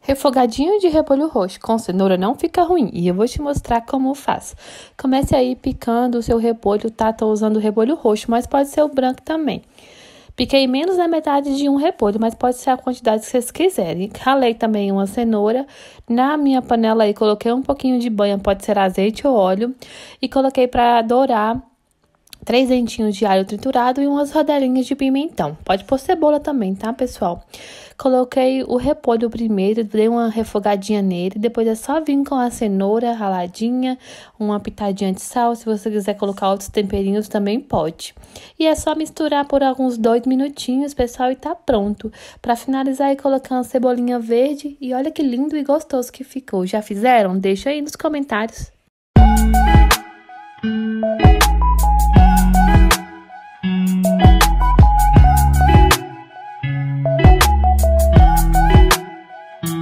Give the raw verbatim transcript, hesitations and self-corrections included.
Refogadinho de repolho roxo com cenoura não fica ruim e eu vou te mostrar como faz. Comece aí picando o seu repolho, tá? Tô usando o repolho roxo, mas pode ser o branco também. Piquei menos da metade de um repolho, mas pode ser a quantidade que vocês quiserem. Ralei também uma cenoura. Na minha panela aí coloquei um pouquinho de banha, pode ser azeite ou óleo. E coloquei para dourar três dentinhos de alho triturado e umas rodelinhas de pimentão. Pode pôr cebola também, tá, pessoal? Coloquei o repolho primeiro, dei uma refogadinha nele. Depois é só vir com a cenoura raladinha, uma pitadinha de sal. Se você quiser colocar outros temperinhos, também pode. E é só misturar por alguns dois minutinhos, pessoal, e tá pronto. Para finalizar, aí colocar uma cebolinha verde. E olha que lindo e gostoso que ficou. Já fizeram? Deixa aí nos comentários.